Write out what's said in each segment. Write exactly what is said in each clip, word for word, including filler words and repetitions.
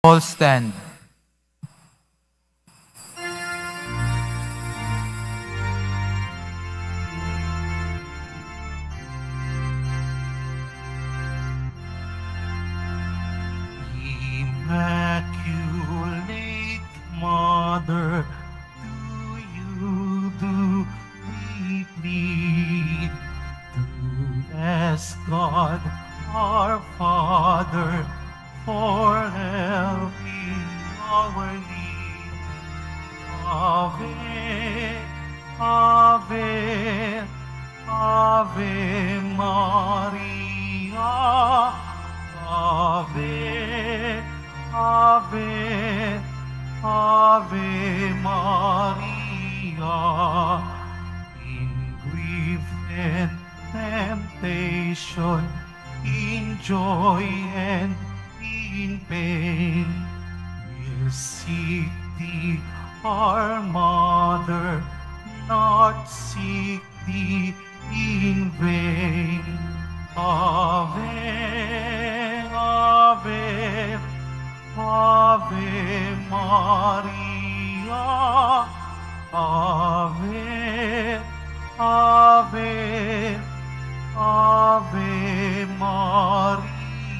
All stand. Immaculate Mother, to you do we plead, to ask God our Father for help in our need. Ave, Ave, Ave Maria, Ave, Ave, Ave Maria. In grief and temptation, in joy and in pain, we'll seek thee, our Mother, not seek thee in vain. Ave, Ave, Ave Maria, Ave, Ave, Ave Maria.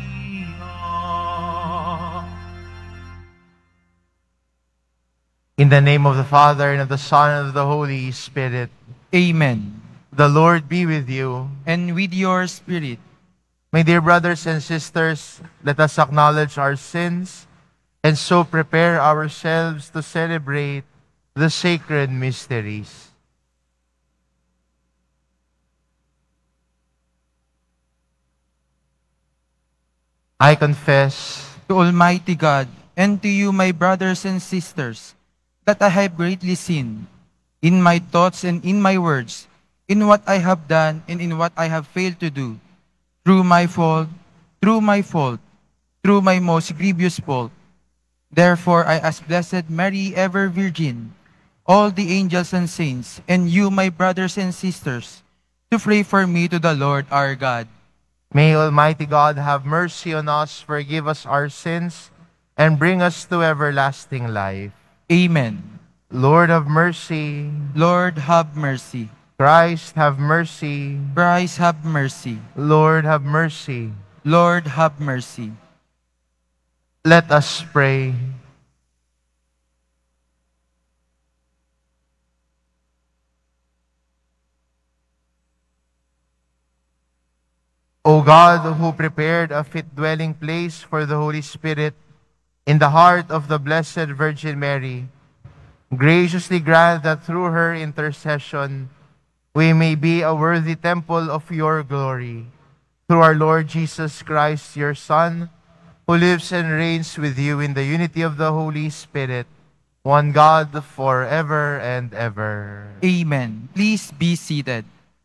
In the name of the Father, and of the Son, and of the Holy Spirit. Amen. The Lord be with you. And with your spirit. My dear brothers and sisters, let us acknowledge our sins and so prepare ourselves to celebrate the sacred mysteries. I confess To Almighty God, and to you, my brothers and sisters, that I have greatly sinned, in my thoughts and in my words, in what I have done and in what I have failed to do, through my fault, through my fault, through my most grievous fault. Therefore I ask Blessed Mary, ever Virgin, all the angels and saints, and you, my brothers and sisters, to pray for me to the Lord our God. May Almighty God have mercy on us, forgive us our sins, and bring us to everlasting life. Amen. Lord have mercy. Lord, have mercy. Christ have mercy. Christ, have mercy. Lord have mercy. Lord, have mercy. Let us pray. O God, who prepared a fit dwelling place for the Holy Spirit in the heart of the Blessed Virgin Mary, graciously grant that through her intercession we may be a worthy temple of your glory. Through our Lord Jesus Christ, your Son, who lives and reigns with you in the unity of the Holy Spirit, one God, forever and ever. Amen. Please be seated.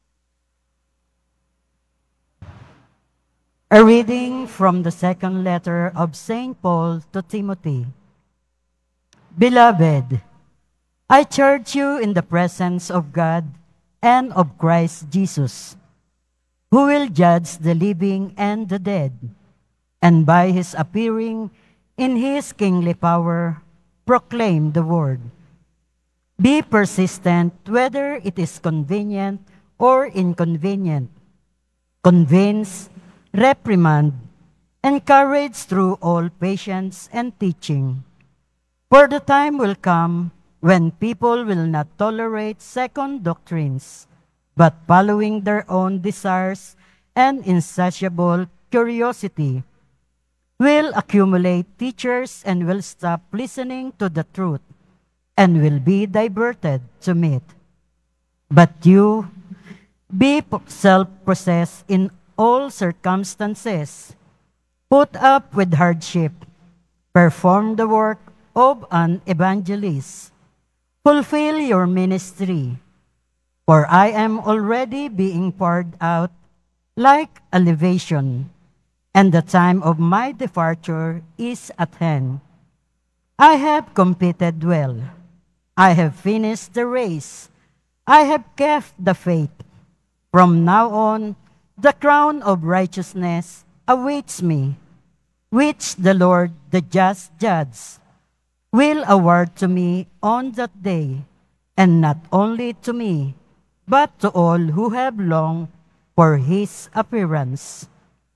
A reading from the second letter of Saint Paul to Timothy. Beloved, I charge you in the presence of God and of Christ Jesus, who will judge the living and the dead, and by his appearing in his kingly power, proclaim the word. Be persistent whether it is convenient or inconvenient. Convince, reprimand, encourage through all patience and teaching. For the time will come when people will not tolerate second doctrines, but following their own desires and insatiable curiosity, will accumulate teachers and will stop listening to the truth and will be diverted to myth. But you, be self-possessed in all circumstances, put up with hardship, perform the work of an evangelist, fulfill your ministry, for I am already being poured out like a libation, and the time of my departure is at hand. I have competed well. I have finished the race. I have kept the faith. From now on, the crown of righteousness awaits me, which the Lord, the just judge, will award to me on that day, and not only to me, but to all who have longed for his appearance.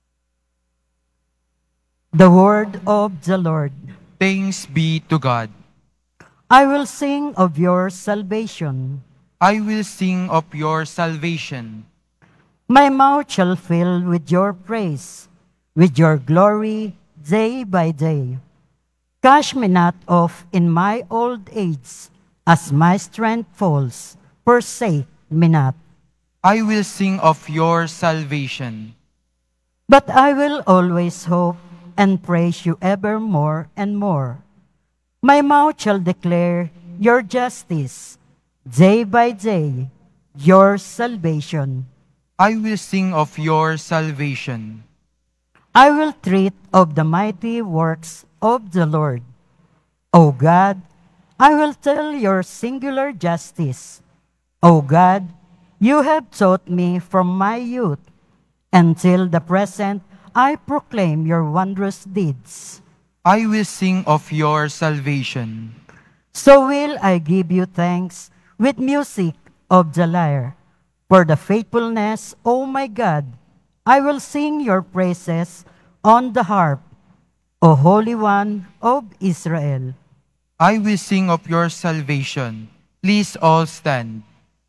The word of the Lord. Thanks be to God. I will sing of your salvation. I will sing of your salvation. My mouth shall fill with your praise, with your glory day by day. Cast me not off in my old age, as my strength falls, forsake me not. I will sing of your salvation. But I will always hope and praise you ever more and more. My mouth shall declare your justice, day by day, your salvation. I will sing of your salvation. I will treat of the mighty works of the Lord. O God, I will tell your singular justice. O God, you have taught me from my youth. Until the present, I proclaim your wondrous deeds. I will sing of your salvation. So will I give you thanks with music of the lyre. For the faithfulness, O my God, I will sing your praises on the harp, O Holy One of Israel. I will sing of your salvation. Please all stand.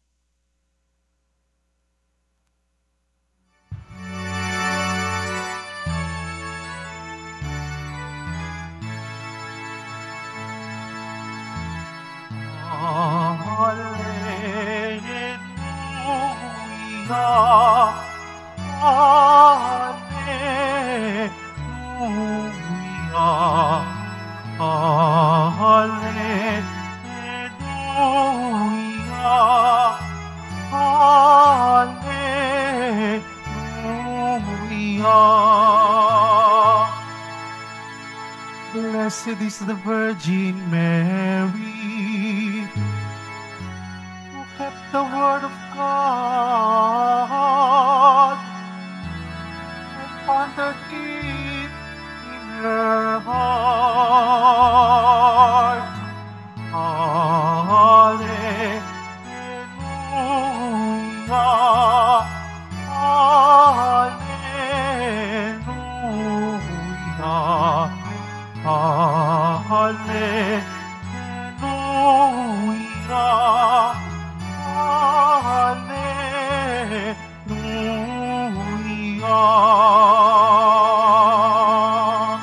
Hallelujah, hallelujah, hallelujah, hallelujah. Blessed is the Virgin Mary, who kept the word of God and pondered it in her heart. Hallelujah, hallelujah, hallelujah, hallelujah.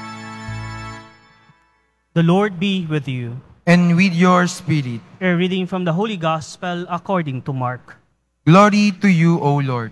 The Lord be with you. And with your spirit. A reading from the Holy Gospel according to Mark. Glory to you, O Lord.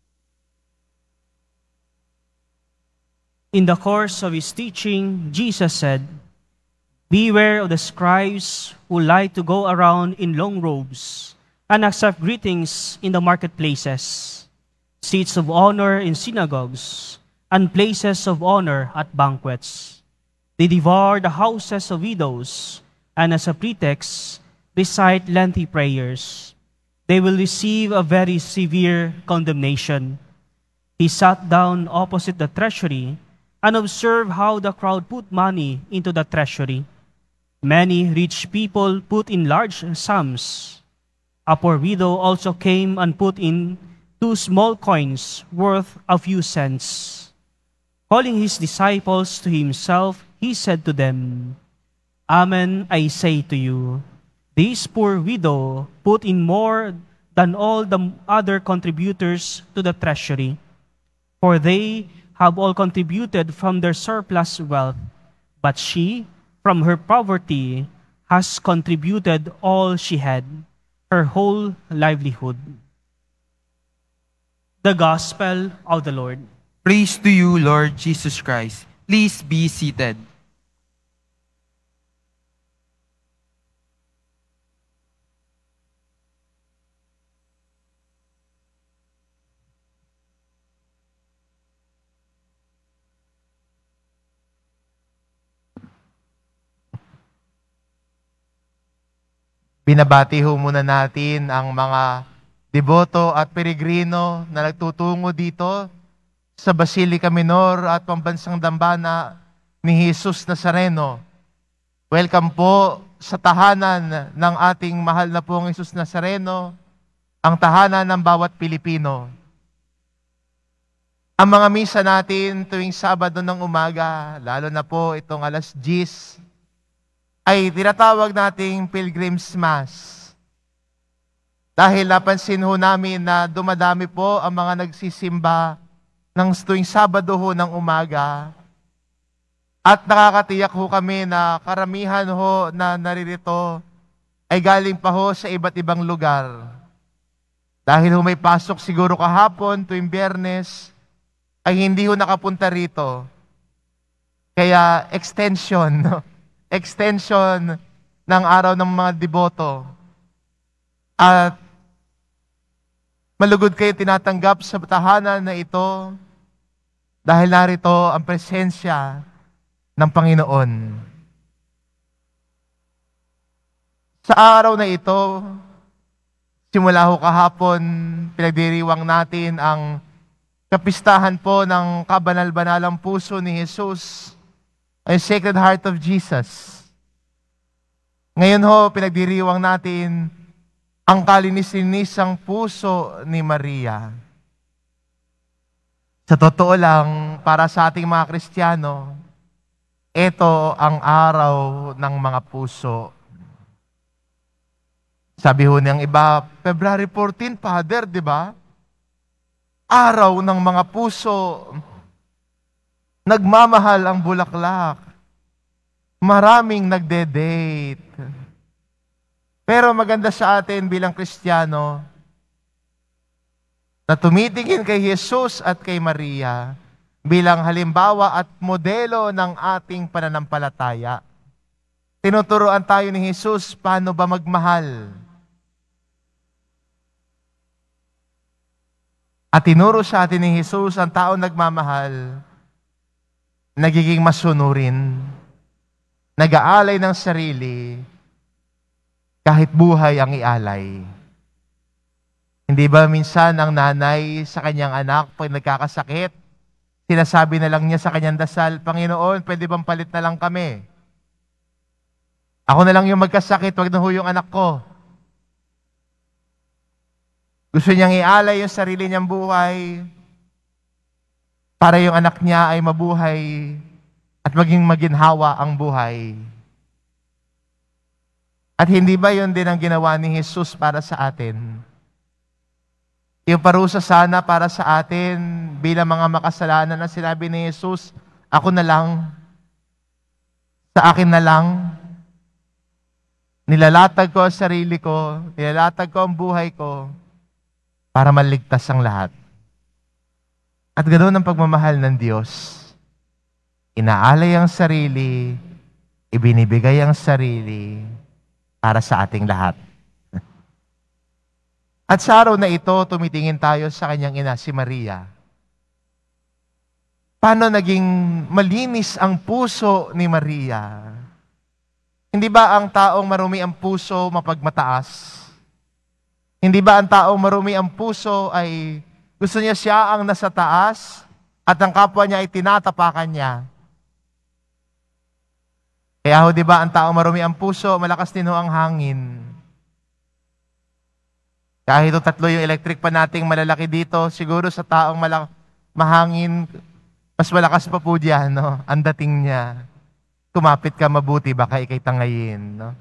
In the course of his teaching, Jesus said, "Beware of the scribes who like to go around in long robes and accept greetings in the marketplaces, seats of honor in synagogues, and places of honor at banquets. They devour the houses of widows, and as a pretext, recite lengthy prayers. They will receive a very severe condemnation." He sat down opposite the treasury and observed how the crowd put money into the treasury. Many rich people put in large sums. A poor widow also came and put in two small coins worth a few cents. Calling his disciples to himself, he said to them, "Amen, I say to you, this poor widow put in more than all the other contributors to the treasury, for they have all contributed from their surplus wealth, but she, from her poverty, has contributed all she had, her whole livelihood." The Gospel of the Lord. Praise to you, Lord Jesus Christ. Please be seated. Binabati ho muna natin ang mga deboto at peregrino na nagtutungo dito sa Basilica Minor at Pambansang Dambana ni Jesus Nazareno. Welcome po sa tahanan ng ating mahal na pong Jesus Nazareno, ang tahanan ng bawat Pilipino. Ang mga misa natin tuwing Sabado ng umaga, lalo na po itong alas diyes, ay tinatawag nating Pilgrim's Mass. Dahil napansin ho namin na dumadami po ang mga nagsisimba ng tuwing Sabado ho ng umaga. At nakakatiyak ho kami na karamihan ho na naririto ay galing pa ho sa iba't ibang lugar. Dahil ho may pasok siguro kahapon tuwing Biyernes, ay hindi ho nakapunta rito. Kaya extension, no? Extension ng araw ng mga deboto. At malugod kayo tinatanggap sa tahanan na ito dahil narito ang presensya ng Panginoon. Sa araw na ito, simula ho kahapon, pinagdiriwang natin ang kapistahan po ng kabanal-banalang puso ni Jesus, ay Sacred Heart of Jesus. Ngayon ho, pinagdiriwang natin ang kalinis-linisang puso ni Maria. Sa totoo lang, para sa ating mga Kristiyano, ito ang araw ng mga puso. Sabi ho niyang iba, February fourteen, Father, di ba? Araw ng mga puso. Nagmamahal ang bulaklak. Maraming nagde-date. Pero maganda sa atin bilang Kristiyano na tumitingin kay Jesus at kay Maria bilang halimbawa at modelo ng ating pananampalataya. Tinuturuan tayo ni Jesus paano ba magmahal. At tinuro sa atin ni Jesus ang taong nagmamahal, nagiging masunurin, nag-aalay ng sarili, kahit buhay ang ialay. Hindi ba minsan ang nanay sa kanyang anak pag nagkakasakit, sinasabi na lang niya sa kanyang dasal, Panginoon, pwede bang palit na lang kami? Ako na lang yung magkasakit, wag na ho yung anak ko. Gusto niyang ialay yung sarili niyang buhay para yung anak niya ay mabuhay at maging maginhawa ang buhay. At hindi ba yun din ang ginawa ni Jesus para sa atin? Yung parusa sana para sa atin bilang mga makasalanan na sinabi ni Jesus, ako na lang, sa akin na lang, nilalatag ko ang sarili ko, nilalatag ko ang buhay ko, para maligtas ang lahat. At ganoon ang pagmamahal ng Diyos. Inaalay ang sarili, ibinibigay ang sarili para sa ating lahat. At sa araw na ito, tumitingin tayo sa kanyang ina, si Maria. Paano naging malinis ang puso ni Maria? Hindi ba ang taong marumi ang puso mapagmataas? Hindi ba ang taong marumi ang puso ay gusto niya siya ang nasa taas at ang kapwa niya ay tinatapakan niya? Kaya ho, di ba ang taong marumi ang puso, malakas din ho ang hangin. Kahit ito tatlo yung electric pa nating malalaki dito, siguro sa taong malak mahangin, mas malakas pa po diyan, no? Ang dating niya. Kumapit ka mabuti, baka ikay tangayin, no?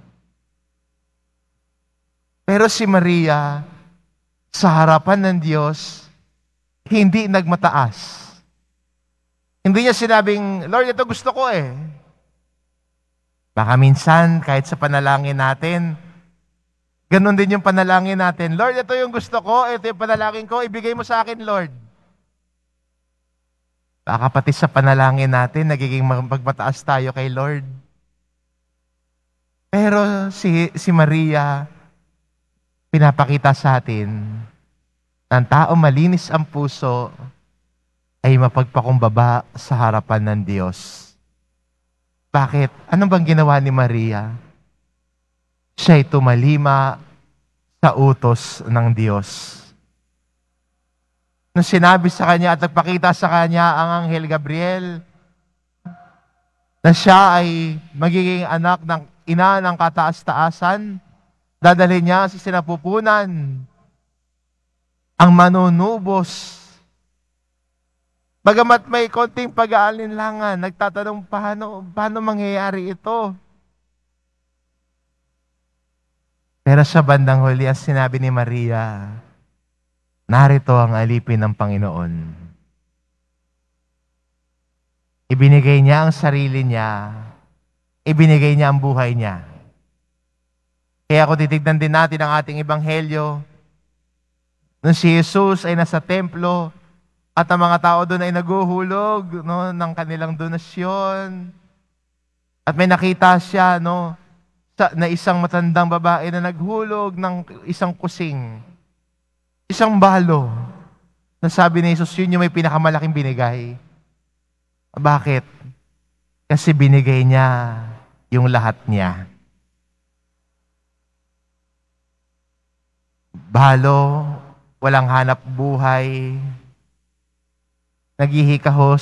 Pero si Maria, sa harapan ng Diyos, hindi nagmataas. Hindi niya sinabing, Lord, ito gusto ko eh. Baka minsan, kahit sa panalangin natin, ganun din yung panalangin natin. Lord, ito yung gusto ko, ito yung panalangin ko, ibigay mo sa akin, Lord. Baka pati sa panalangin natin, nagiging magmataas tayo kay Lord. Pero si, si Maria, pinapakita sa atin na ang tao malinis ang puso ay mapagpakumbaba sa harapan ng Diyos. Bakit? Ano bang ginawa ni Maria? Siya'y tumalima sa utos ng Diyos. nung sinabi sa kanya at nagpakita sa kanya ang Anghel Gabriel na siya ay magiging anak ng ina ng kataas-taasan, dadalhin niya sa sinapupunan ang manunubos. Bagamat may konting pag-aalinlangan, nagtatanong paano, paano mangyayari ito? Pero sa bandang huli, ang sinabi ni Maria, narito ang alipin ng Panginoon. Ibinigay niya ang sarili niya, ibinigay niya ang buhay niya. Kaya kung titignan din natin ang ating ebanghelyo, nung si Jesus ay nasa templo, at ang mga tao doon ay naguhulog no, ng kanilang donasyon. At may nakita siya no, sa, na isang matandang babae na naghulog ng isang kusing. Isang balo. Na sabi ni Jesus, yun yung may pinakamalaking binigay. Bakit? Kasi binigay niya yung lahat niya. Balo, walang hanap buhay, naghihikahos,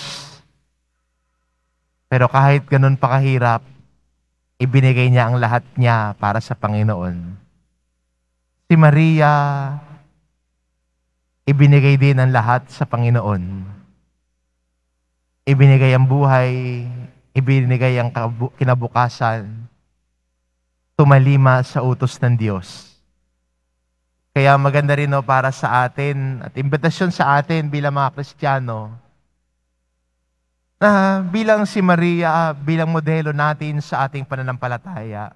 pero kahit ganun pa kahirap, ibinigay niya ang lahat niya para sa Panginoon. Si Maria, ibinigay din ang lahat sa Panginoon. Ibinigay ang buhay, ibinigay ang kinabukasan, tumalima sa utos ng Diyos. Kaya maganda rin no, para sa atin, at imbitasyon sa atin bilang mga Kristiyano, na bilang si Maria, bilang modelo natin sa ating pananampalataya.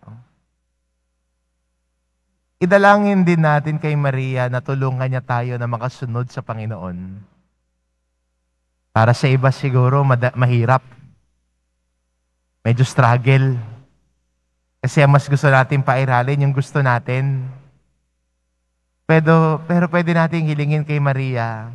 Idalangin din natin kay Maria na tulungan niya tayo na makasunod sa Panginoon. Para sa iba siguro, mada- mahirap. Medyo struggle. Kasi mas gusto natin pairalin yung gusto natin. Pero, pero pwede nating hilingin kay Maria,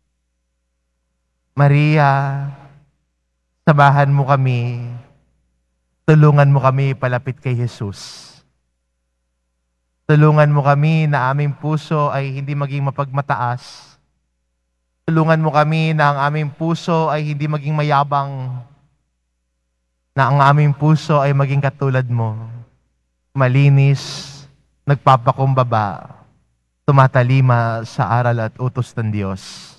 Maria, sabahan mo kami, tulungan mo kami palapit kay Jesus. Tulungan mo kami na aming puso ay hindi maging mapagmataas. Tulungan mo kami na ang aming puso ay hindi maging mayabang. Na ang aming puso ay maging katulad mo. Malinis, nagpapakumbaba, tumatalima sa aral at utos ng Diyos.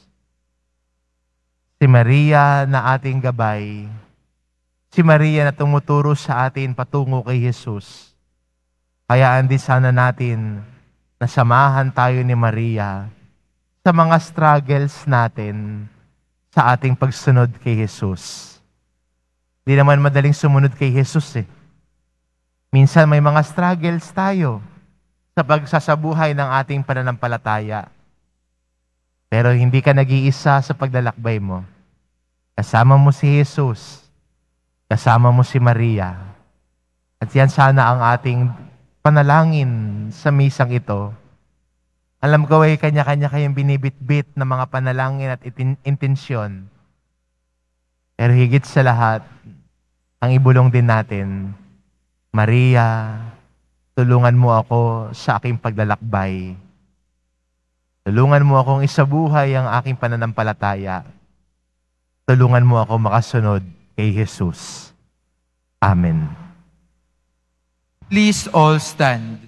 Si Maria na ating gabay, si Maria na tumuturo sa atin patungo kay Jesus. Hayaan din sana natin na samahan tayo ni Maria sa mga struggles natin sa ating pagsunod kay Jesus. Di naman madaling sumunod kay Jesus eh. Minsan may mga struggles tayo sa pagsasabuhay ng ating pananampalataya. Pero hindi ka nag-iisa sa paglalakbay mo. Kasama mo si Jesus. Kasama mo si Maria. At yan sana ang ating panalangin sa misang ito. Alam ko ay kanya-kanya kayong binibitbit ng mga panalangin at itin- intensyon. Pero higit sa lahat, ang ibulong din natin, Maria, tulungan mo ako sa aking paglalakbay. Tulungan mo akong isabuhay ang aking pananampalataya. Tulungan mo ako makasunod kay Jesus. Amen. Please all stand.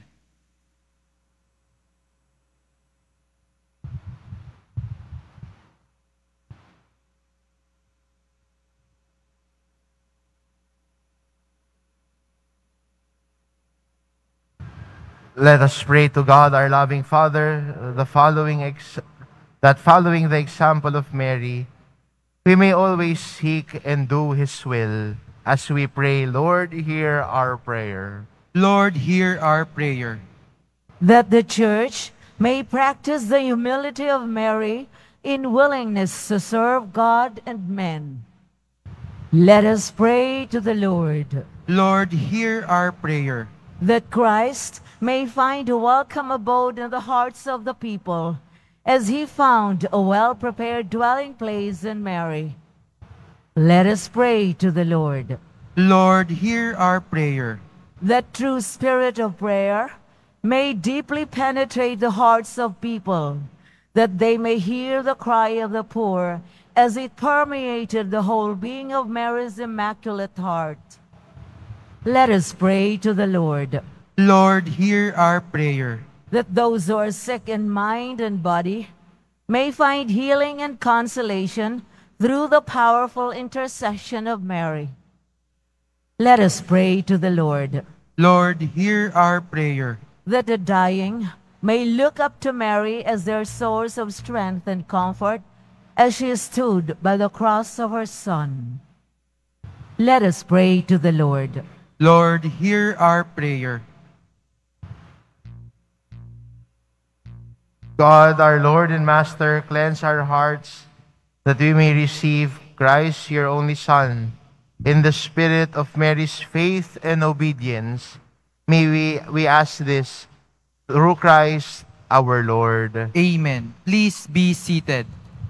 Let us pray to God, our loving Father, the following ex- that following the example of Mary, we may always seek and do His will. As we pray, Lord, hear our prayer. Lord, hear our prayer. That the Church may practice the humility of Mary in willingness to serve God and men. Let us pray to the Lord. Lord, hear our prayer. That Christ may find a welcome abode in the hearts of the people, as He found a well-prepared dwelling place in Mary. Let us pray to the Lord. Lord, hear our prayer. That true spirit of prayer may deeply penetrate the hearts of people, that they may hear the cry of the poor as it permeated the whole being of Mary's Immaculate Heart. Let us pray to the Lord. Lord, hear our prayer. That those who are sick in mind and body may find healing and consolation through the powerful intercession of Mary. Let us pray to the Lord. Lord, hear our prayer. That the dying may look up to Mary as their source of strength and comfort as she stood by the cross of her Son. Let us pray to the Lord. Lord, hear our prayer. God, our Lord and Master, cleanse our hearts that we may receive Christ, your only Son, in the spirit of Mary's faith and obedience. May we, we ask this through Christ our Lord. Amen. Please be seated.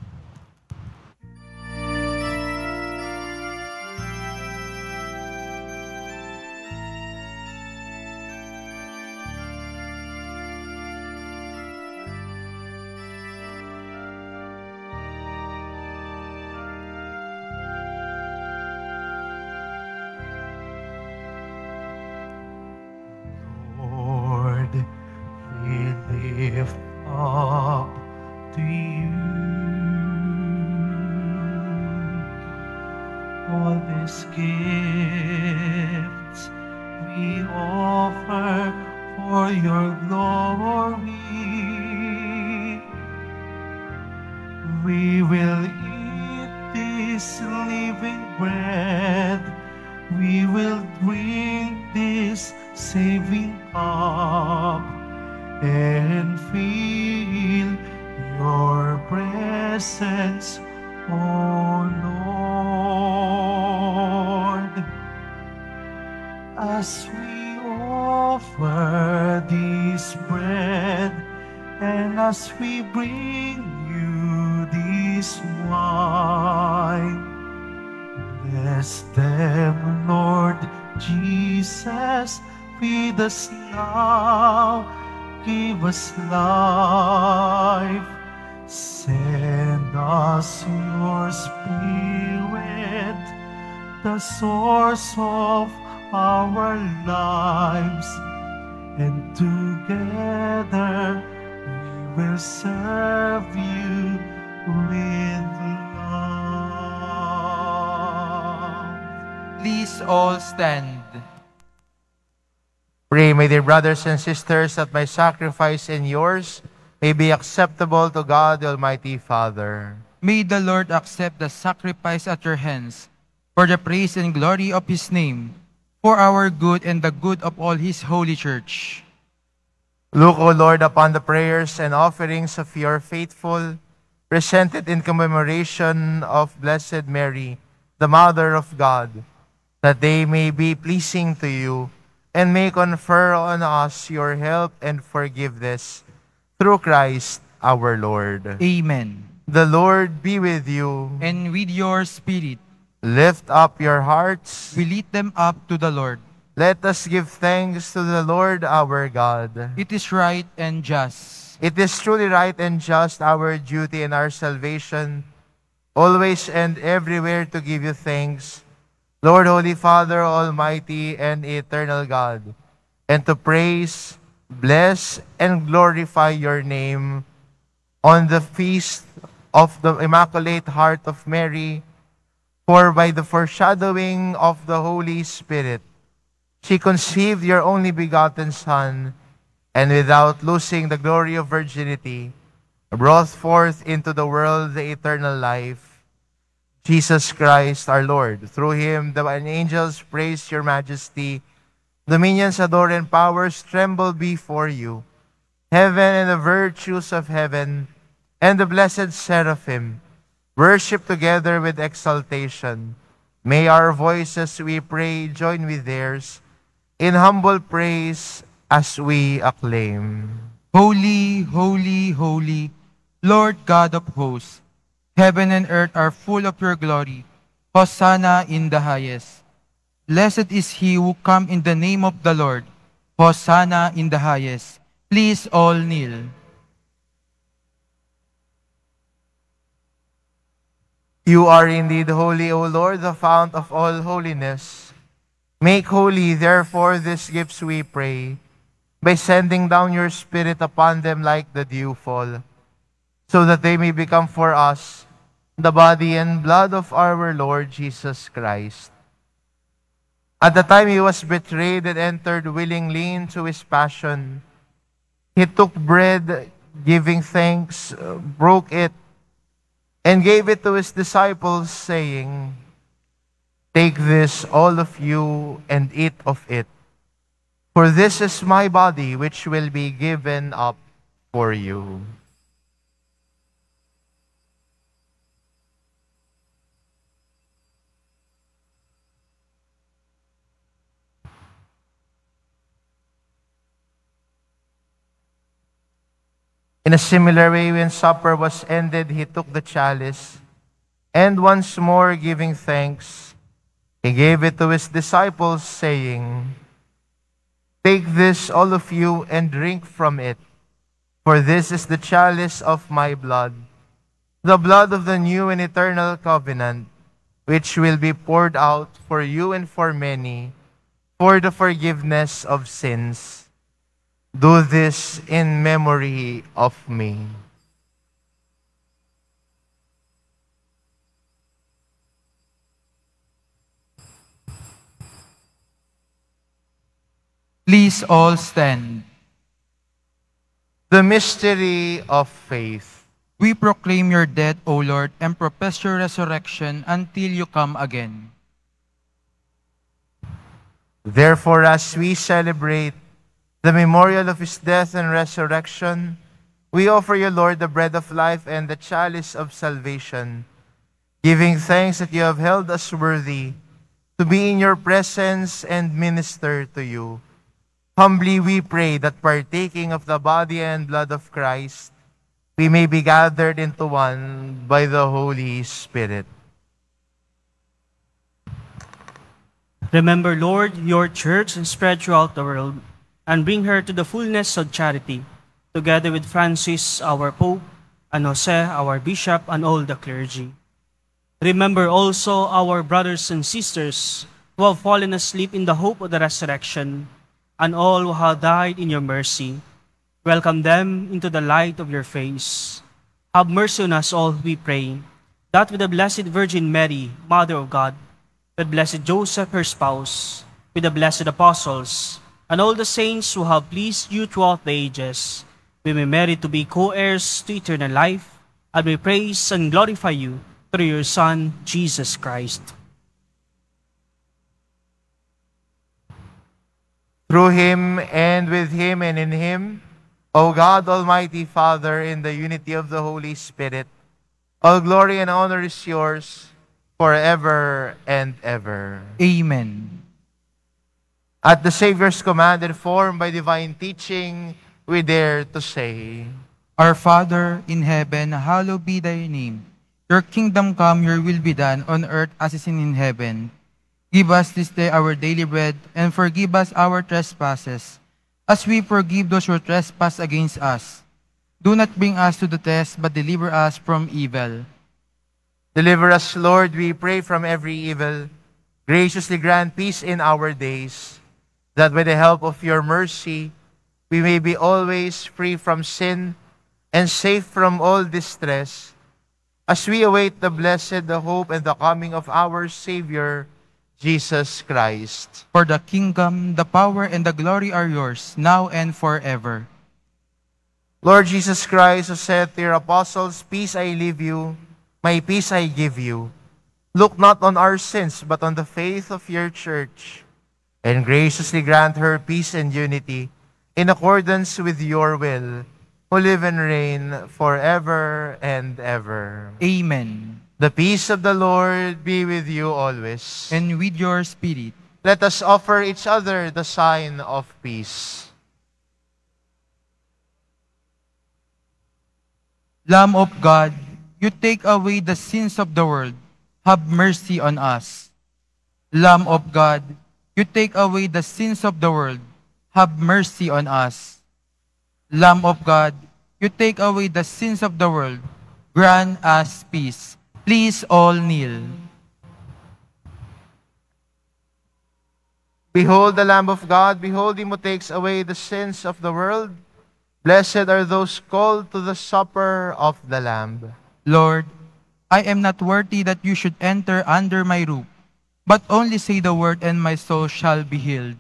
Lord, we lift up to you all these gifts we offer for your glory. We will eat this living bread. We will drink this saving cup and feel your presence, O Lord. As we offer this bread and as we bring you this wine, bless them, Lord Jesus. Feed us now, give us life. Send us your Spirit, the source of our lives. And together we will serve you with love. Please all stand. Pray, my dear brothers and sisters, that my sacrifice and yours may be acceptable to God, the Almighty Father. May the Lord accept the sacrifice at your hands for the praise and glory of his name, for our good and the good of all his holy church. Look, O Lord, upon the prayers and offerings of your faithful, presented in commemoration of Blessed Mary, the Mother of God, that they may be pleasing to you, and may confer on us your help and forgiveness. Through Christ our Lord. Amen. The Lord be with you. And with your spirit, Lift up your hearts. we lift them up to the Lord. Let us give thanks to the Lord our God. It is right and just. It is truly right and just, our duty and our salvation, always and everywhere to give you thanks, Lord, Holy Father, Almighty and Eternal God, and to praise, bless, and glorify your name on the feast of the Immaculate Heart of Mary, for by the foreshadowing of the Holy Spirit, she conceived your only begotten Son, and without losing the glory of virginity, brought forth into the world the eternal life, Jesus Christ our Lord. Through him the angels praise your majesty, dominions adore and powers tremble before you. Heaven and the virtues of heaven and the blessed seraphim worship together with exaltation. May our voices, we pray, join with theirs in humble praise as we acclaim. Holy, holy, holy, Lord God of hosts, heaven and earth are full of your glory. Hosanna in the highest. Blessed is he who comes in the name of the Lord. Hosanna in the highest. Please all kneel. You are indeed holy, O Lord, the fount of all holiness. Make holy, therefore, these gifts, we pray, by sending down your Spirit upon them like the dewfall, so that they may become for us the body and blood of our Lord Jesus Christ. At the time he was betrayed and entered willingly into his passion, he took bread, giving thanks, uh, broke it, and gave it to his disciples, saying, "Take this, all of you, and eat of it, for this is my body, which will be given up for you." In a similar way, when supper was ended, he took the chalice, and once more giving thanks, he gave it to his disciples, saying, "Take this, all of you, and drink from it, for this is the chalice of my blood, the blood of the new and eternal covenant, which will be poured out for you and for many, for the forgiveness of sins. Do this in memory of me." Please all stand. The mystery of faith. We proclaim your death, O Lord, and profess your resurrection until you come again. Therefore, as we celebrate the memorial of his death and resurrection, we offer you, Lord, the bread of life and the chalice of salvation, giving thanks that you have held us worthy to be in your presence and minister to you. Humbly we pray that, partaking of the body and blood of Christ, we may be gathered into one by the Holy Spirit. Remember, Lord, your church and spread throughout the world, and bring her to the fullness of charity, together with Francis, our Pope, and Jose, our Bishop, and all the clergy. Remember also our brothers and sisters who have fallen asleep in the hope of the resurrection, and all who have died in your mercy. Welcome them into the light of your face. Have mercy on us all, we pray, that with the Blessed Virgin Mary, Mother of God, with Blessed Joseph, her spouse, with the blessed apostles, and all the saints who have pleased you throughout the ages, we may merit to be co-heirs to eternal life, and we praise and glorify you through your Son, Jesus Christ. Through him, and with him, and in him, O God, Almighty Father, in the unity of the Holy Spirit, all glory and honor is yours forever and ever. Amen. At the Savior's command, informed by divine teaching, we dare to say, Our Father in heaven, hallowed be thy name. Your kingdom come, your will be done, on earth as it is in heaven. Give us this day our daily bread, and forgive us our trespasses, as we forgive those who trespass against us. Do not bring us to the test, but deliver us from evil. Deliver us, Lord, we pray, from every evil. Graciously grant peace in our days, that with the help of your mercy, we may be always free from sin and safe from all distress, as we await the blessed, the hope, and the coming of our Savior, Jesus Christ. For the kingdom, the power, and the glory are yours, now and forever. Lord Jesus Christ, who said to your apostles, "Peace I leave you, my peace I give you," look not on our sins, but on the faith of your church, and graciously grant her peace and unity in accordance with your will, who live and reign forever and ever. Amen. The peace of the Lord be with you always. And with your spirit. Let us offer each other the sign of peace. Lamb of God, you take away the sins of the world. Have mercy on us. Lamb of God, you take away the sins of the world. Have mercy on us. Lamb of God, you take away the sins of the world. Grant us peace. Please all kneel. Behold the Lamb of God, behold him who takes away the sins of the world. Blessed are those called to the supper of the Lamb. Lord, I am not worthy that you should enter under my roof, but only say the word and my soul shall be healed.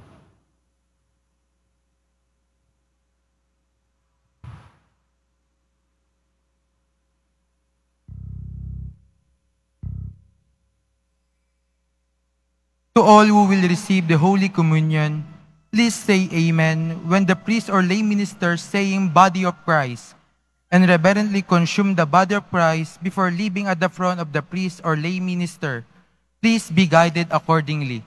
To all who will receive the Holy Communion, please say Amen when the priest or lay minister saying body of Christ and reverently consume the body of Christ before leaving at the front of the priest or lay minister. Please be guided accordingly.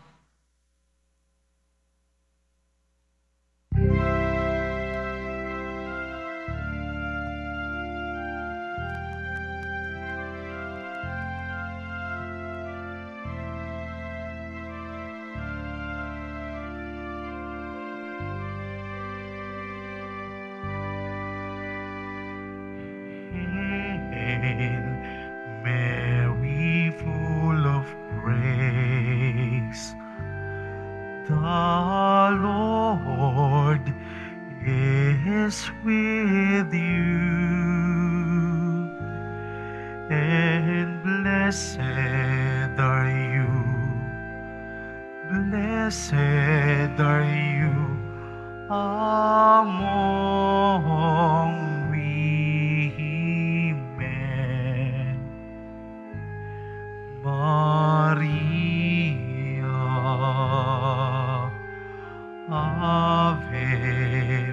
Hail, Mary, full of grace, the Lord is with you, and blessed are you, blessed are you among women. Maria, Ave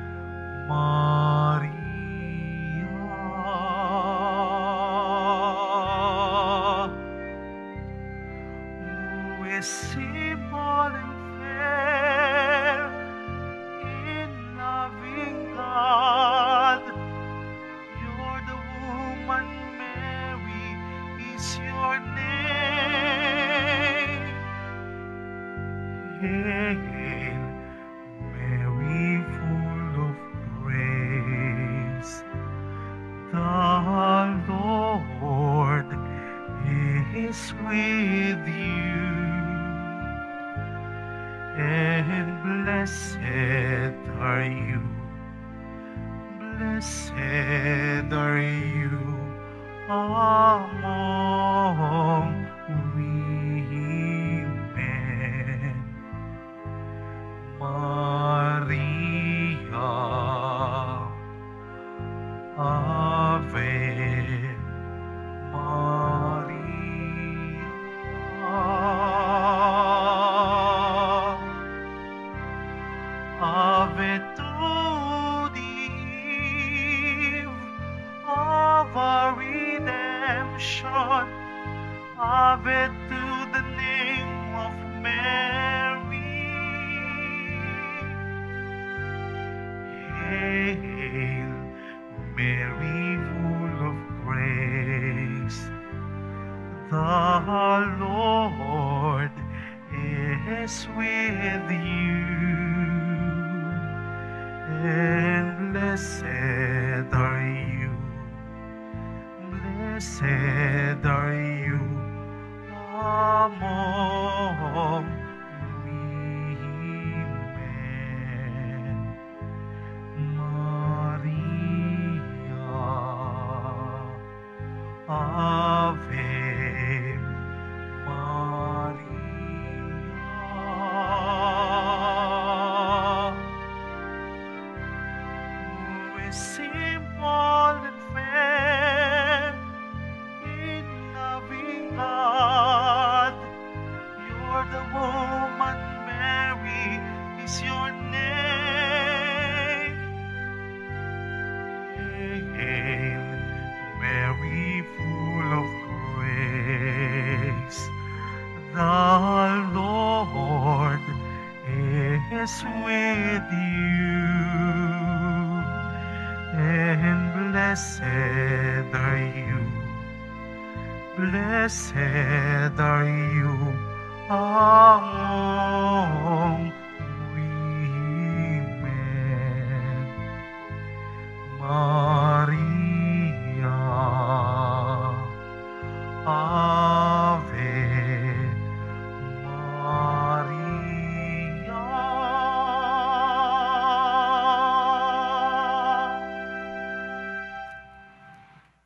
Maria, who is simple and fair in loving God. You're the woman, Mary is your name. Hail, Mary, full of grace, the Lord is with you, and blessed are you, blessed are you among women. Maria, Ave Maria, Ave to the eve of our redemption, Ave to the name of Mary. Hail, Mary, full of grace, the Lord is with you, and blessed are you, blessed are you among women. Maria, Ave Maria, who is simple and fair in loving God. You're the woman, Mary is your name. Hail, Mary, full of grace, the Lord is with you, and blessed are you, blessed are you among women. Maria,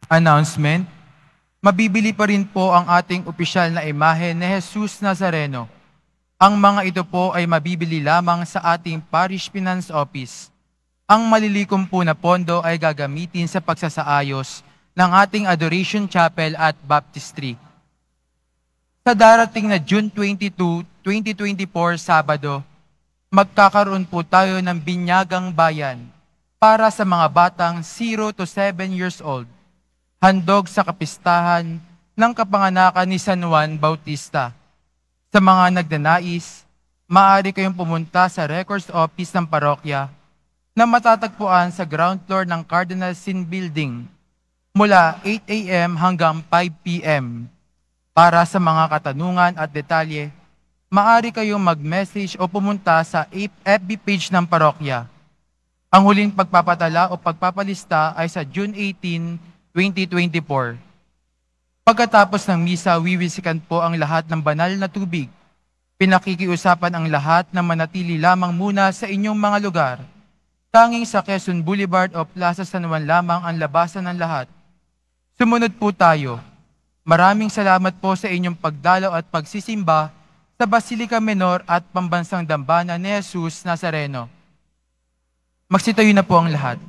Announcement: mabibili pa rin po ang ating opisyal na imahe ni Jesus Nazareno. Ang mga ito po ay mabibili lamang sa ating Parish Finance Office. Ang malilikom po na pondo ay gagamitin sa pagsasaayos ng ating Adoration Chapel at Baptistry. Sa darating na June twenty-second, twenty twenty-four, Sabado, magkakaroon po tayo ng binyagang bayan para sa mga batang zero to seven years old, handog sa kapistahan ng kapanganakan ni San Juan Bautista. Sa mga nagnanais, maaari kayong pumunta sa Records Office ng parokya na matatagpuan sa ground floor ng Cardinal Sin Building mula eight a m hanggang five p m Para sa mga katanungan at detalye, maaari kayong mag-message o pumunta sa F B page ng parokya. Ang huling pagpapatala o pagpapalista ay sa June eighteenth, twenty twenty-four. Pagkatapos ng misa, wiwisikan po ang lahat ng banal na tubig. Pinakikiusapan ang lahat na manatili lamang muna sa inyong mga lugar. Tanging sa Quezon Boulevard o Plaza San Juan lamang ang labasan ng lahat. Sumunod po tayo. Maraming salamat po sa inyong pagdalaw at pagsisimba sa Basilica Menor at Pambansang Dambana ni Jesus Nazareno. Magsitayo na po ang lahat.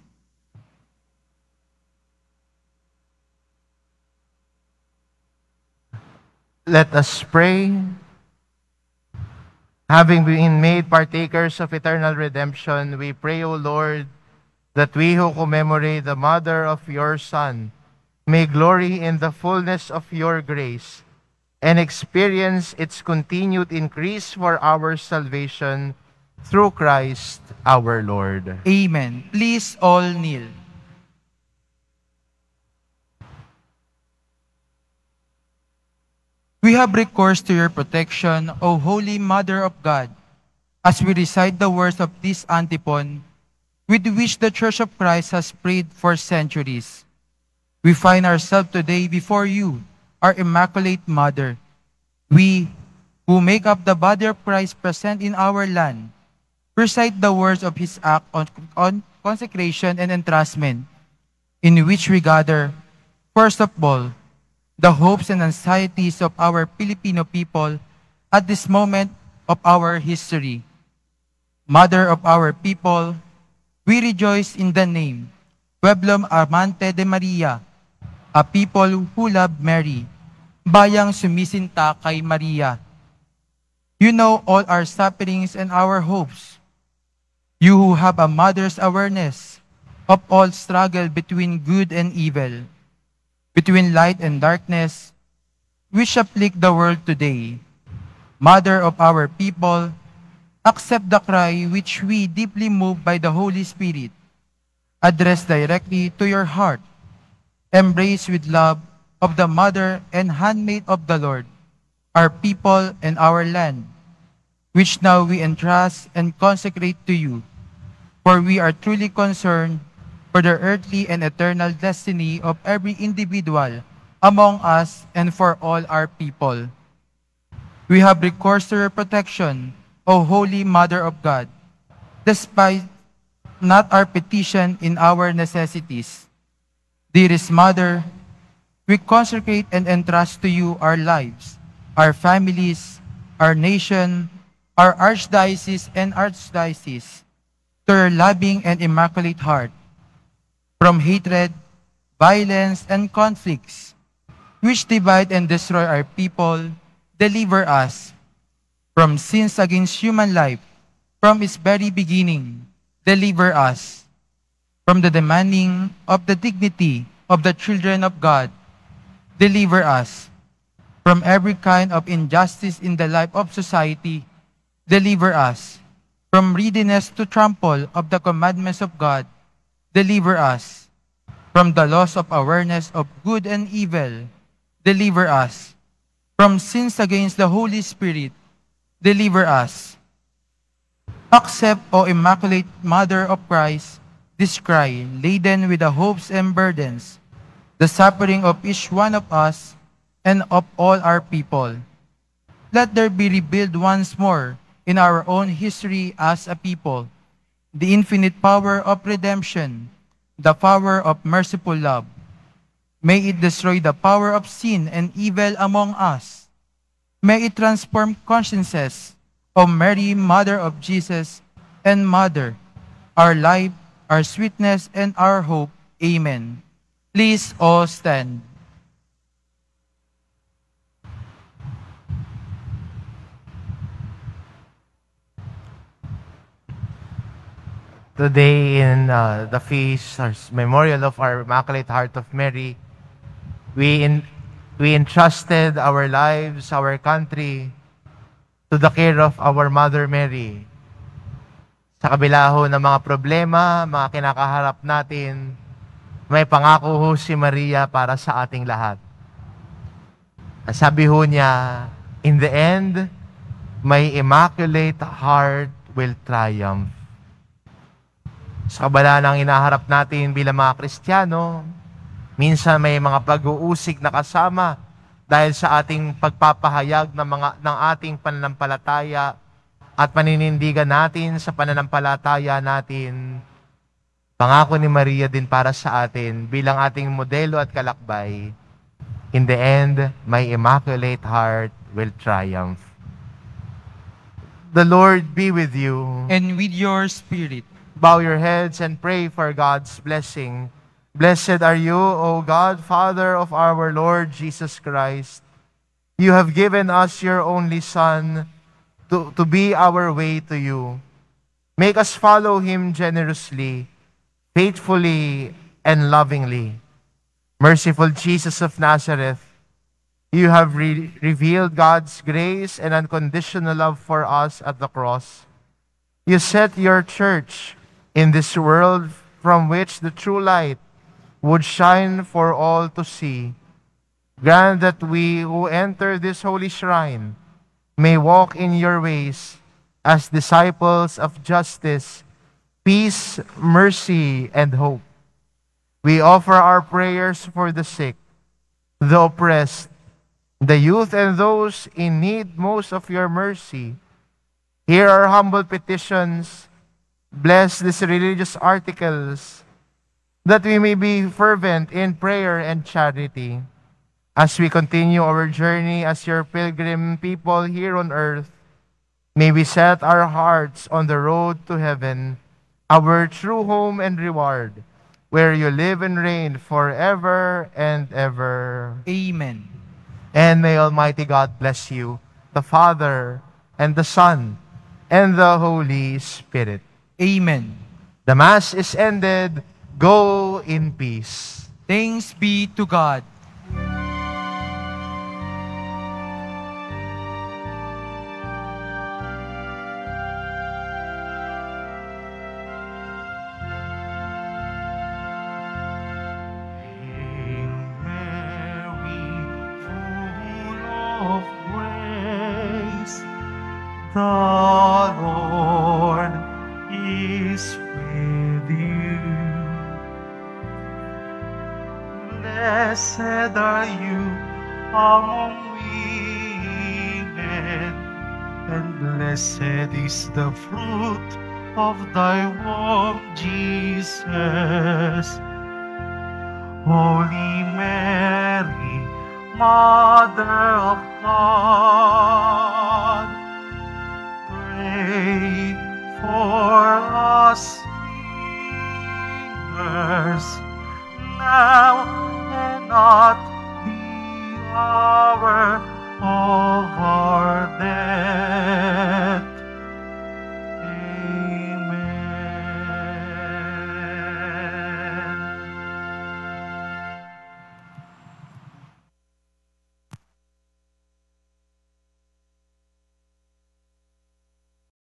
Let us pray. Having been made partakers of eternal redemption, we pray, O Lord, that we who commemorate the mother of your Son may glory in the fullness of your grace and experience its continued increase for our salvation through Christ our Lord. Amen. Please all kneel. We have recourse to your protection, O Holy Mother of God, as we recite the words of this antiphon, with which the Church of Christ has prayed for centuries. We find ourselves today before you, our Immaculate Mother. We, who make up the body of Christ present in our land, recite the words of his act on, on consecration and entrustment, in which we gather, first of all, the hopes and anxieties of our Filipino people at this moment of our history. Mother of our people, we rejoice in the name, Pueblong Amante de Maria, a people who love Mary, bayang sumisinta kay Maria. You know all our sufferings and our hopes. You who have a mother's awareness of all struggle between good and evil, between light and darkness, which afflict the world today. Mother of our people, accept the cry which we, deeply moved by the Holy Spirit, address directly to your heart. Embrace with love of the Mother and handmaid of the Lord, our people and our land, which now we entrust and consecrate to you, for we are truly concerned for the earthly and eternal destiny of every individual among us and for all our people. We have recourse to your protection, O Holy Mother of God, despite not our petition in our necessities. Dearest Mother, we consecrate and entrust to you our lives, our families, our nation, our archdiocese and archdiocese, to your loving and immaculate heart. From hatred, violence, and conflicts, which divide and destroy our people, deliver us. From sins against human life, from its very beginning, deliver us. From the demanding of the dignity of the children of God, deliver us. From every kind of injustice in the life of society, deliver us. From readiness to trample of the commandments of God, deliver us. From the loss of awareness of good and evil, deliver us. From sins against the Holy Spirit, deliver us. Accept, O Immaculate Mother of Christ, this cry, laden with the hopes and burdens, the suffering of each one of us and of all our people. Let there be revealed once more in our own history as a people the infinite power of redemption, the power of merciful love. May it destroy the power of sin and evil among us. May it transform consciences, O Mary, Mother of Jesus and Mother, our life, our sweetness, and our hope. Amen. Please all stand. Today in uh, the feast, our memorial of our Immaculate Heart of Mary, we, in, we entrusted our lives, our country, to the care of our Mother Mary. Sa kabila ho ng mga problema, mga kinakaharap natin, may pangako ho si Maria para sa ating lahat. Sabi ho niya, in the end, my Immaculate Heart will triumph. Sa kabala ng inaharap natin bilang mga Kristiyano, minsan may mga pag-uusig na kasama dahil sa ating pagpapahayag ng, mga, ng ating pananampalataya at paninindigan natin sa pananampalataya natin. Pangako ni Maria din para sa atin bilang ating modelo at kalakbay. In the end, my Immaculate Heart will triumph. The Lord be with you. And with your spirit. Bow your heads and pray for God's blessing. Blessed are you, O God, Father of our Lord Jesus Christ. You have given us your only Son to, to be our way to you. Make us follow him generously, faithfully, and lovingly. Merciful Jesus of Nazareth, you have re revealed God's grace and unconditional love for us at the cross. You set your church in this world from which the true light would shine for all to see. Grant that we who enter this holy shrine may walk in your ways as disciples of justice, peace, mercy, and hope. We offer our prayers for the sick, the oppressed, the youth, and those in need most of your mercy. Hear our humble petitions. Bless these religious articles, that we may be fervent in prayer and charity. As we continue our journey as your pilgrim people here on earth, may we set our hearts on the road to heaven, our true home and reward, where you live and reign forever and ever. Amen. And may Almighty God bless you, the Father, and the Son, and the Holy Spirit. Amen. The Mass is ended. Go in peace. Thanks be to God. Hail Mary, full of grace, the Lord is with you. Blessed are you among women, and blessed is the fruit of thy womb, Jesus. Holy Mary, Mother of God, pray for us sinners, now and at